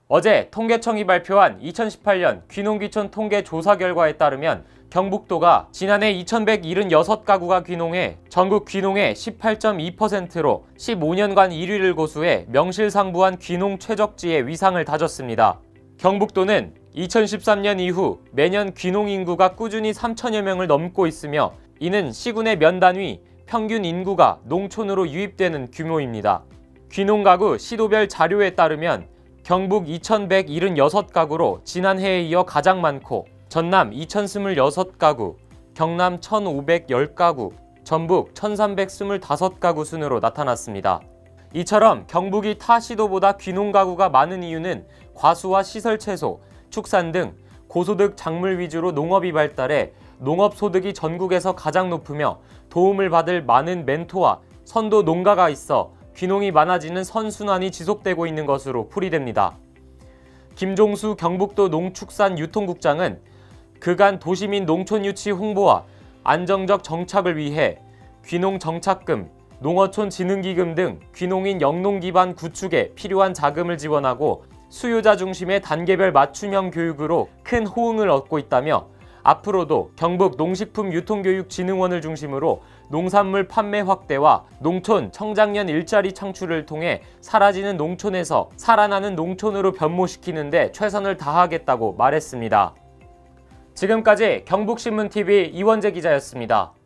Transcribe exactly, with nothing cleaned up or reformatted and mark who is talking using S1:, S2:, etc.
S1: 어제 통계청이 발표한 이천십팔 년 귀농귀촌 통계 조사 결과에 따르면 경북도가 지난해 이천백칠십육 가구가 귀농해 전국 귀농의 십팔 점 이 퍼센트로 십오 년간 일 위를 고수해 명실상부한 귀농 최적지의 위상을 다졌습니다. 경북도는 이천십삼 년 이후 매년 귀농 인구가 꾸준히 삼천여 명을 넘고 있으며 이는 시군의 면 단위 평균 인구가 농촌으로 유입되는 규모입니다. 귀농 가구 시도별 자료에 따르면 경북 이천백칠십육 가구로 지난해에 이어 가장 많고 전남 이천이십육 가구, 경남 천오백십 가구, 전북 천삼백이십오 가구 순으로 나타났습니다. 이처럼 경북이 타 시도보다 귀농 가구가 많은 이유는 과수와 시설 채소, 축산 등 고소득 작물 위주로 농업이 발달해 농업 소득이 전국에서 가장 높으며 도움을 받을 많은 멘토와 선도 농가가 있어 귀농이 많아지는 선순환이 지속되고 있는 것으로 풀이됩니다. 김종수 경북도 농축산유통국장은 그간 도시민 농촌 유치 홍보와 안정적 정착을 위해 귀농 정착금, 농어촌 진흥기금 등 귀농인 영농 기반 구축에 필요한 자금을 지원하고 수요자 중심의 단계별 맞춤형 교육으로 큰 호응을 얻고 있다며 앞으로도 경북 농식품유통교육진흥원을 중심으로 농산물 판매 확대와 농촌 청장년 일자리 창출을 통해 사라지는 농촌에서 살아나는 농촌으로 변모시키는 데 최선을 다하겠다고 말했습니다. 지금까지 경북신문티비 이원재 기자였습니다.